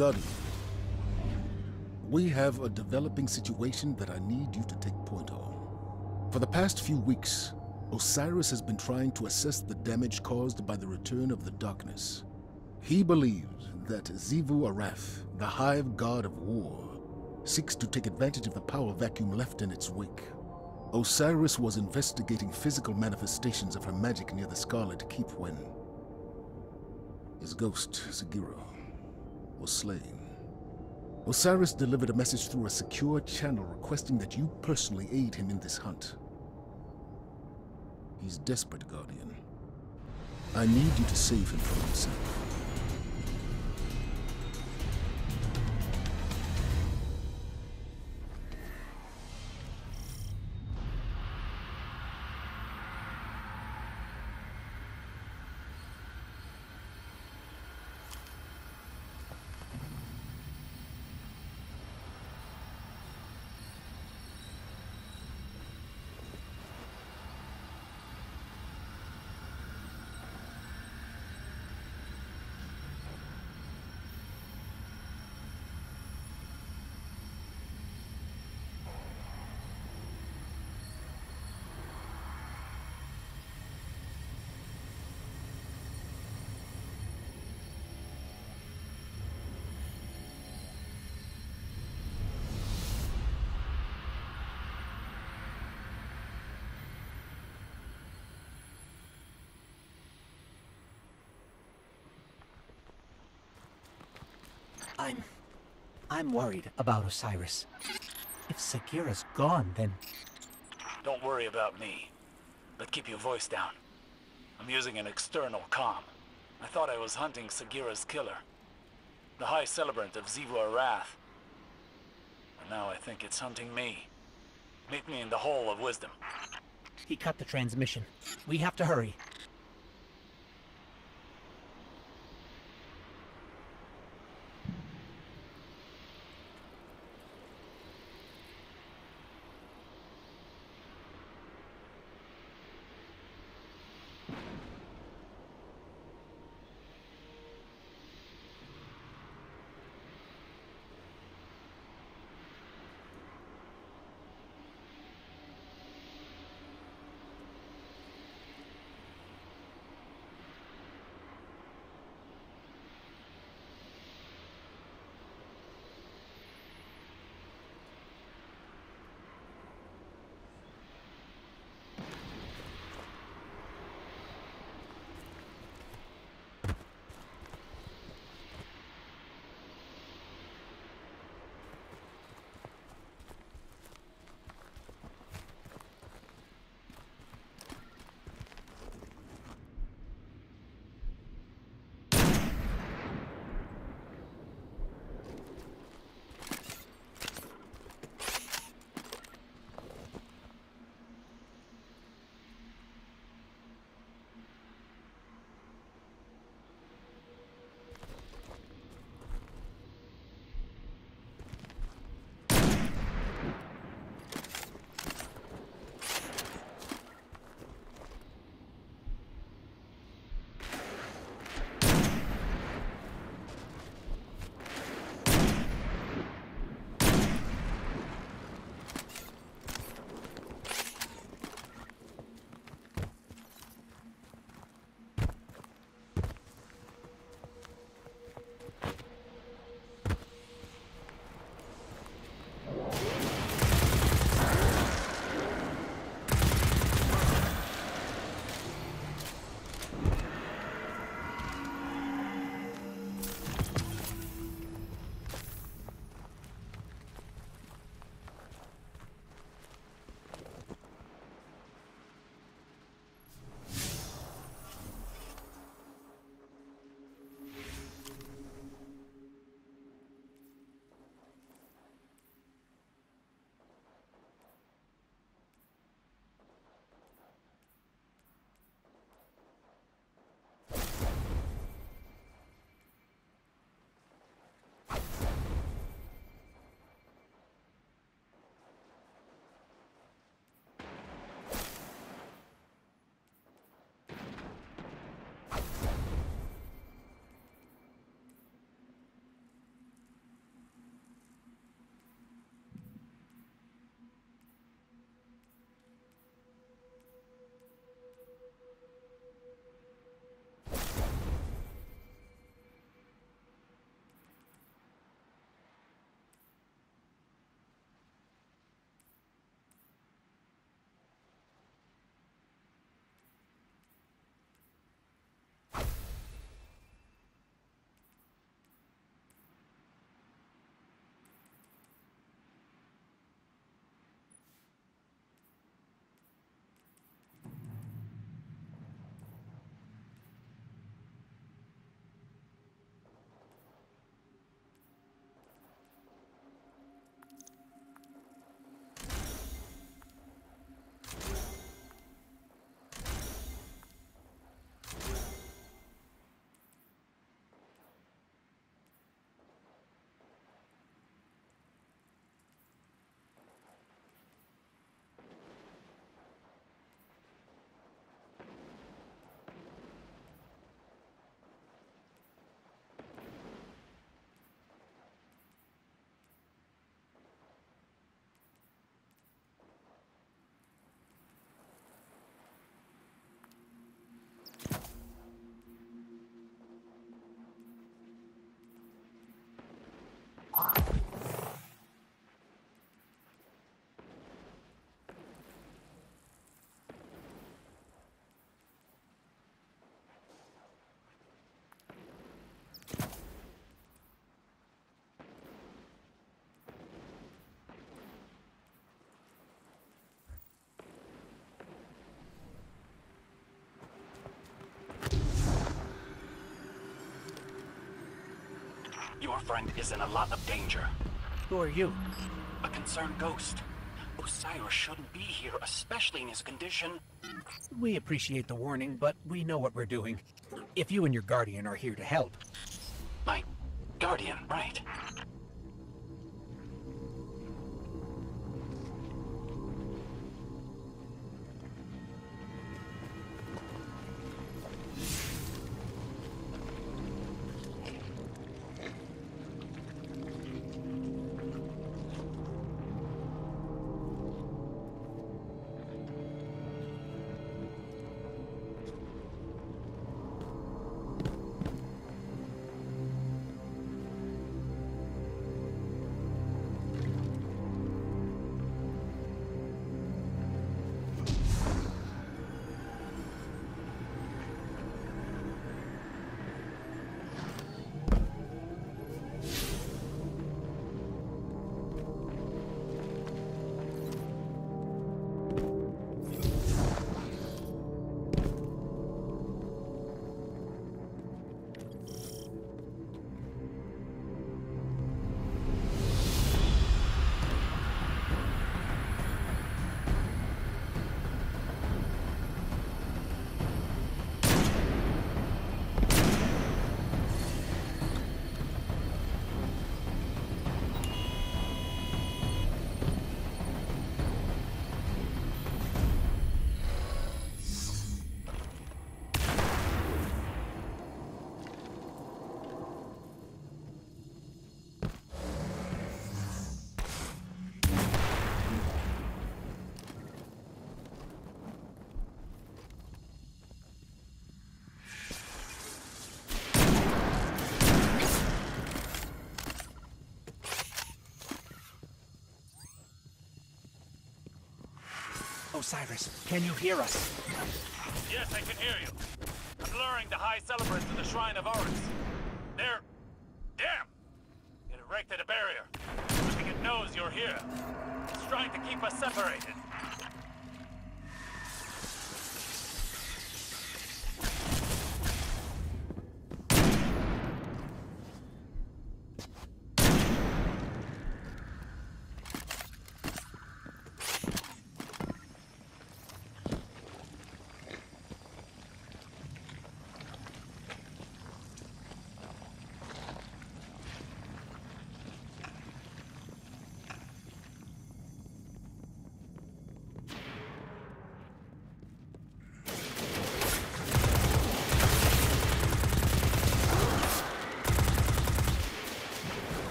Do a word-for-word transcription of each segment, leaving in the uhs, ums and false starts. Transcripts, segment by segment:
Guardian, we have a developing situation that I need you to take point on. For the past few weeks, Osiris has been trying to assess the damage caused by the return of the darkness. He believes that Xivu Arath, the Hive God of War, seeks to take advantage of the power vacuum left in its wake. Osiris was investigating physical manifestations of her magic near the Scarlet Keep when his ghost, Sagira, was slain. Osiris delivered a message through a secure channel requesting that you personally aid him in this hunt. He's desperate, Guardian. I need you to save him from himself. I'm... I'm worried about Osiris. If Sagira's gone, then... Don't worry about me, but keep your voice down. I'm using an external comm. I thought I was hunting Sagira's killer, the High Celebrant of Xivu Arath. But now I think it's hunting me. Meet me in the Hall of Wisdom. He cut the transmission. We have to hurry. Your friend is in a lot of danger. Who are you? A concerned ghost. Osiris shouldn't be here, especially in his condition. We appreciate the warning, but we know what we're doing. If you and your guardian are here to help. My guardian, right? Osiris, can you hear us? Yes, I can hear you. I'm luring the High Celebrant to the Shrine of Oryx. They're... Damn! It erected a barrier. I think it knows you're here. It's trying to keep us separated.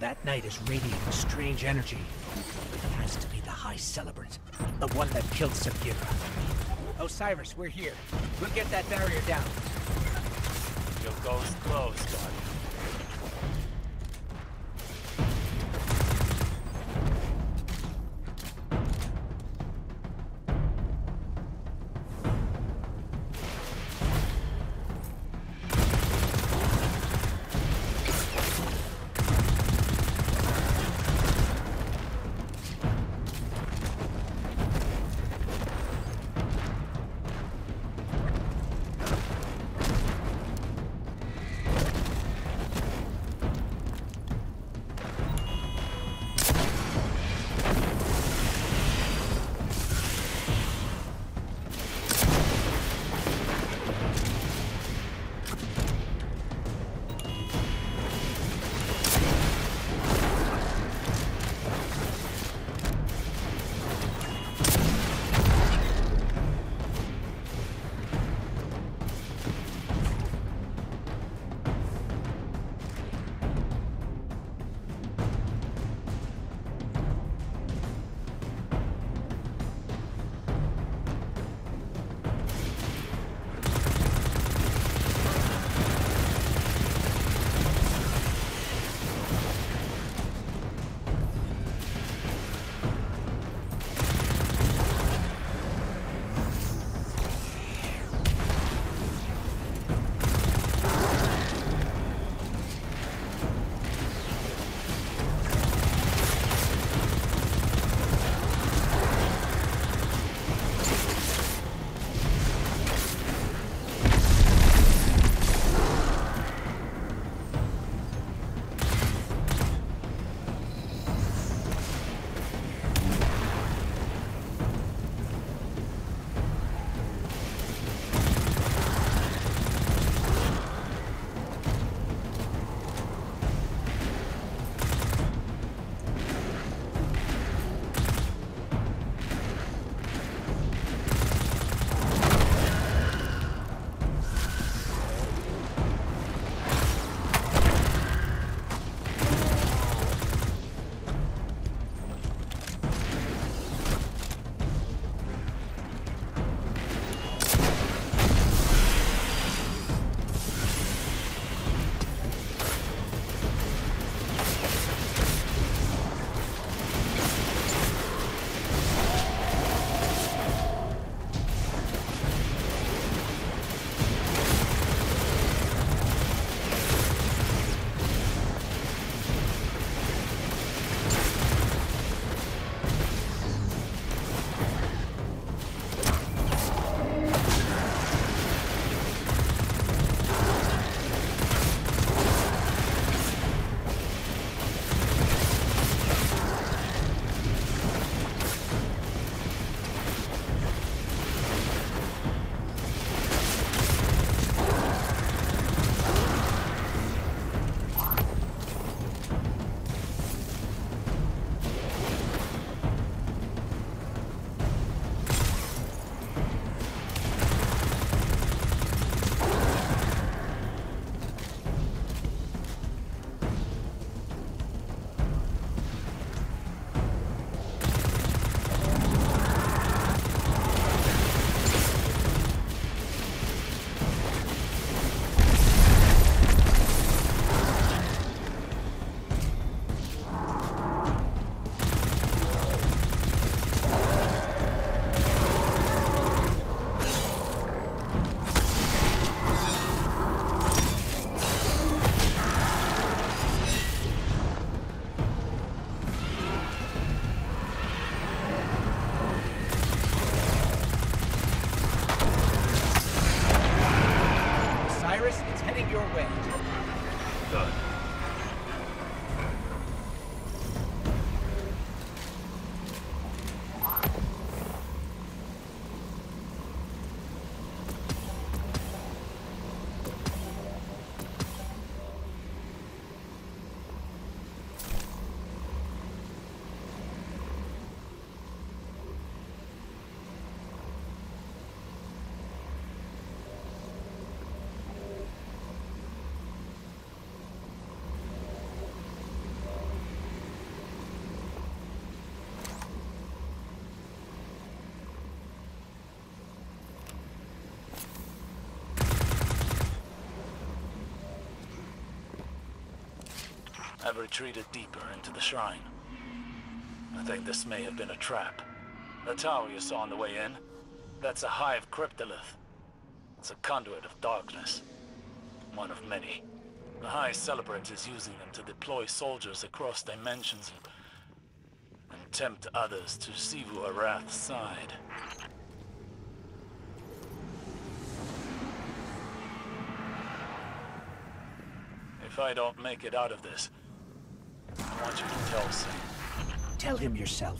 That knight is radiating strange energy. It has to be the High Celebrant, the one that killed Sagira. Osiris, we're here. We'll get that barrier down. Your ghost close, Guardian. have retreated deeper into the shrine. I think this may have been a trap. The tower you saw on the way in, that's a hive cryptolith. It's a conduit of darkness. One of many. The High Celebrant is using them to deploy soldiers across dimensions and, and tempt others to Xivu Arath's side. If I don't make it out of this, I want you to tell Sin. Tell him yourself.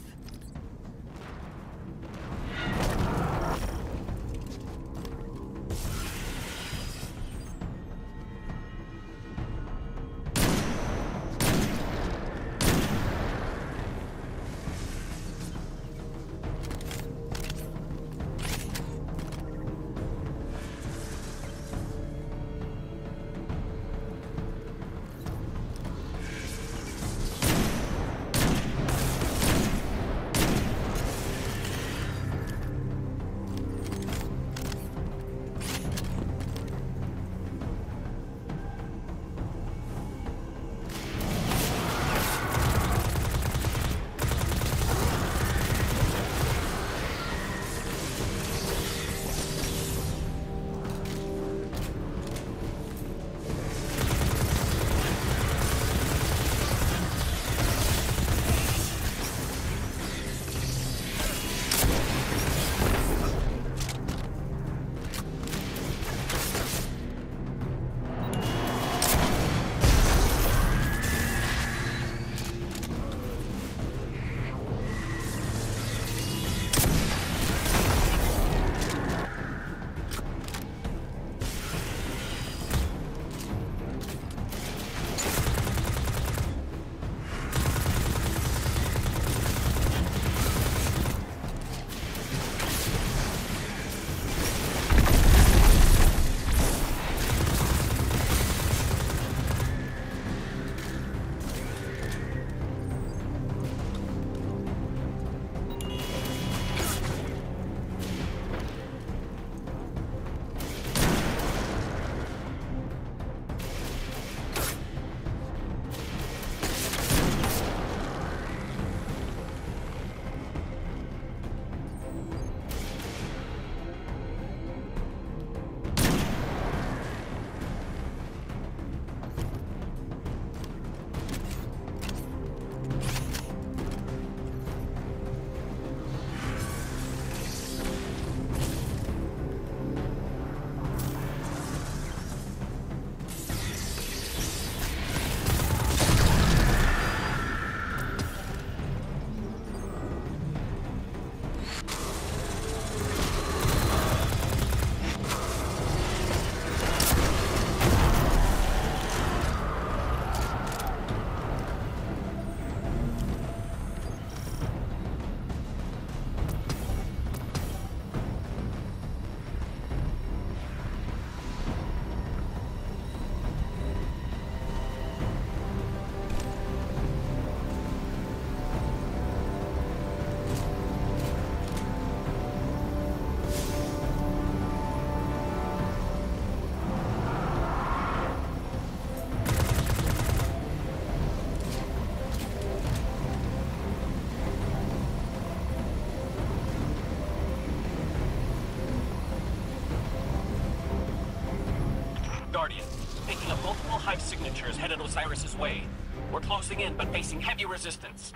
Guardian, picking up multiple hive signatures headed Osiris's way. We're closing in, but facing heavy resistance.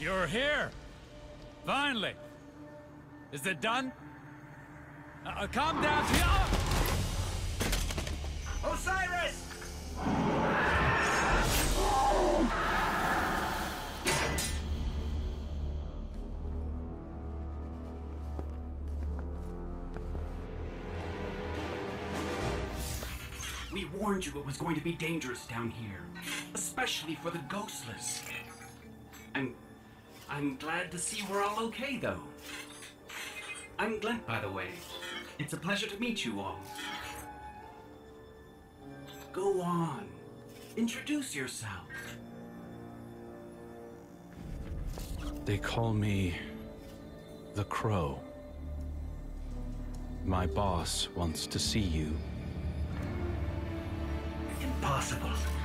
You're here! Finally! Is it done? Uh, calm down, Tiana! Osiris! We warned you it was going to be dangerous down here, especially for the ghostless. I'm... I'm glad to see we're all okay, though. I'm Glent, by the way. It's a pleasure to meet you all. Go on. Introduce yourself. They call me... the Crow. My boss wants to see you. Impossible.